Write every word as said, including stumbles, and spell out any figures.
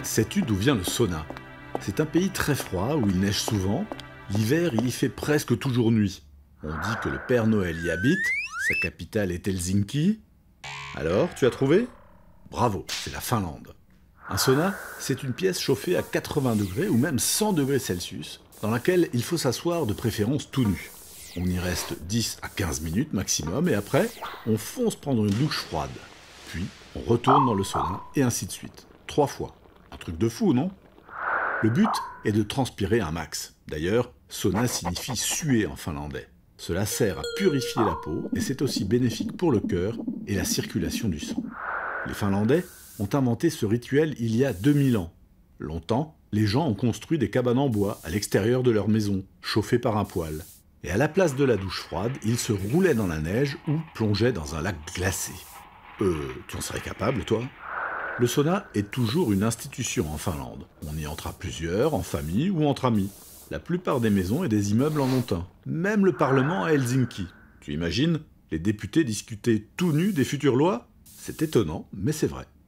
Sais-tu d'où vient le sauna? C'est un pays très froid où il neige souvent. L'hiver, il y fait presque toujours nuit. On dit que le Père Noël y habite. Sa capitale est Helsinki. Alors, tu as trouvé? Bravo, c'est la Finlande. Un sauna, c'est une pièce chauffée à quatre-vingts degrés ou même cent degrés Celsius, dans laquelle il faut s'asseoir de préférence tout nu. On y reste dix à quinze minutes maximum et après, on fonce prendre une douche froide. Puis, on retourne dans le sauna et ainsi de suite. Trois fois. Un truc de fou, non? Le but est de transpirer un max. D'ailleurs, sauna signifie suer en finlandais. Cela sert à purifier la peau et c'est aussi bénéfique pour le cœur et la circulation du sang. Les Finlandais ont inventé ce rituel il y a deux mille ans. Longtemps, les gens ont construit des cabanes en bois à l'extérieur de leur maison, chauffées par un poêle. Et à la place de la douche froide, ils se roulaient dans la neige ou plongeaient dans un lac glacé. Euh, tu en serais capable, toi? Le sauna est toujours une institution en Finlande. On y entre à plusieurs, en famille ou entre amis. La plupart des maisons et des immeubles en ont un. Même le Parlement à Helsinki. Tu imagines? Les députés discutaient tout nus des futures lois? C'est étonnant, mais c'est vrai.